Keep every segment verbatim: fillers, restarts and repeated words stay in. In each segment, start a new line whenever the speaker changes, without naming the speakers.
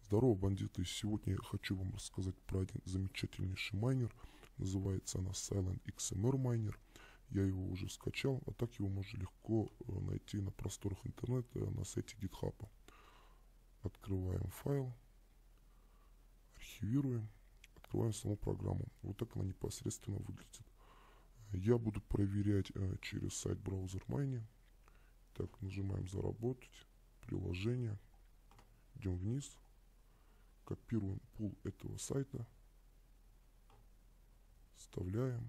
Здорово, бандиты! Сегодня я хочу вам рассказать про один замечательнейший майнер. Называется она Silent икс эм ар майнер. Я его уже скачал, а так его можно легко найти на просторах интернета на сайте GitHub. Открываем файл, архивируем, открываем саму программу. Вот так она непосредственно выглядит. Я буду проверять э, через сайт браузер Майни. Так, нажимаем «Заработать», «Приложение», идем вниз, копируем пул этого сайта, вставляем,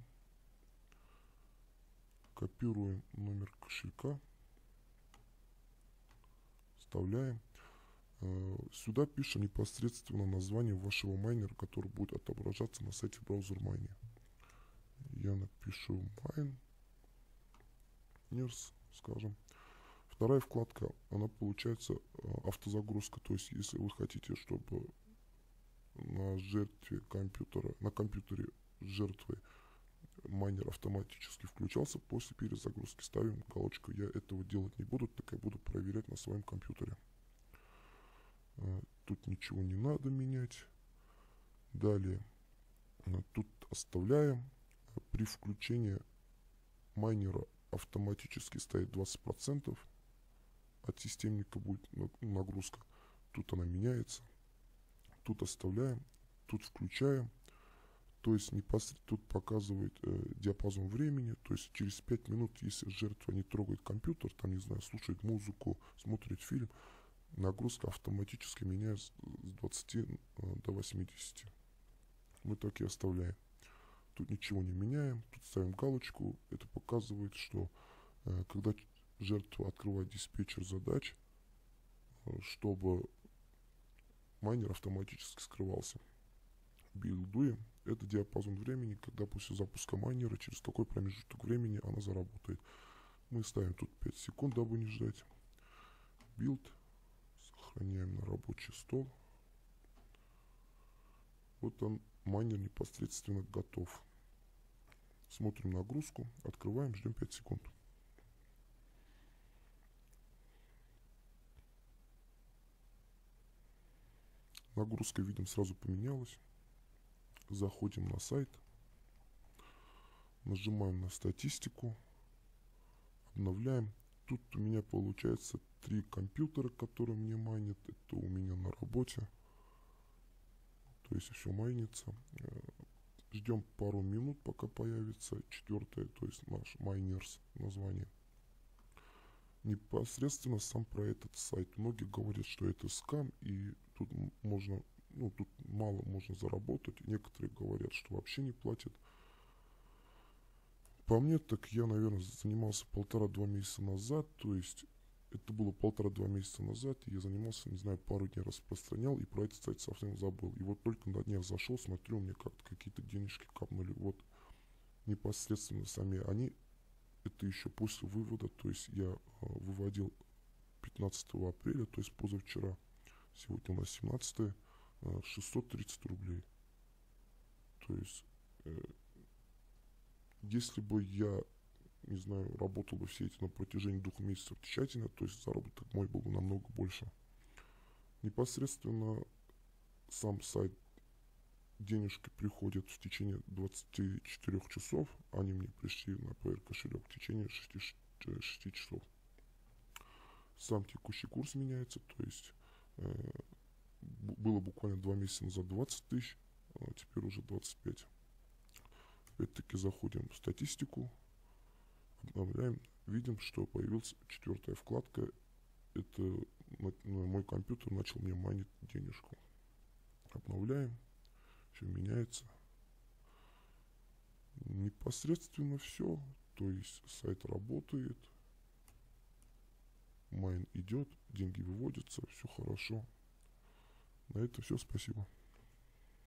копируем номер кошелька, вставляем. Сюда пишем непосредственно название вашего майнера, который будет отображаться на сайте браузер Майни. Я напишу Miners, скажем. Вторая вкладка, она получается автозагрузка. То есть, если вы хотите, чтобы на жертве компьютера, на компьютере жертвы майнер автоматически включался после перезагрузки, ставим галочку. Я этого делать не буду, так я буду проверять на своем компьютере. Тут ничего не надо менять. Далее, тут оставляем. При включении майнера автоматически стоит двадцать процентов. От системника будет нагрузка. Тут она меняется. Тут оставляем. Тут включаем. То есть непосредственно тут показывает э, диапазон времени. То есть через пять минут, если жертва не трогает компьютер, там, не знаю, слушает музыку, смотрит фильм, нагрузка автоматически меняется с двадцати до восьмидесяти. Мы так и оставляем. Тут ничего не меняем. Тут ставим галочку. Это показывает, что э, когда жертва открывает диспетчер задач, э, чтобы майнер автоматически скрывался. Билдуем. Это диапазон времени, когда после запуска майнера, через какой промежуток времени она заработает. Мы ставим тут пять секунд, дабы не ждать. Билд. Сохраняем на рабочий стол. Вот он, майнер непосредственно готов. Смотрим нагрузку, открываем, ждем пять секунд. Нагрузка, видим, сразу поменялась. Заходим на сайт. Нажимаем на статистику. Обновляем. Тут у меня получается три компьютера, которые мне майнят. Это у меня на работе. То есть все майнится. Ждем пару минут, пока появится четвертое, то есть наш майнерс название. Непосредственно сам про этот сайт. Многие говорят, что это скам, и тут можно, ну, тут мало можно заработать. Некоторые говорят, что вообще не платят. По мне, так я, наверное, занимался полтора-два месяца назад, то есть это было полтора-два месяца назад, и я занимался, не знаю, пару дней распространял, и про этот сайт совсем забыл. И вот только на днях зашел, смотрю, у меня как-то какие-то денежки капнули. Вот непосредственно сами они, это еще после вывода, то есть я э, выводил пятнадцатого апреля, то есть позавчера, сегодня у нас семнадцатое, э, шестьсот тридцать рублей. То есть, э, если бы я, не знаю, работал бы все эти на протяжении двух месяцев тщательно, то есть заработок мой был бы намного больше. Непосредственно сам сайт, денежки приходят в течение двадцати четырёх часов, они мне пришли на пэ эр кошелек в течение шести часов. Сам текущий курс меняется, то есть э, было буквально два месяца назад двадцать тысяч, а теперь уже двадцать пять. Опять-таки заходим в статистику, обновляем, видим, что появилась четвертая вкладка. Это мой компьютер начал мне майнить денежку. Обновляем, все меняется. Непосредственно все, то есть сайт работает, майн идет, деньги выводятся, все хорошо. На этом все, спасибо.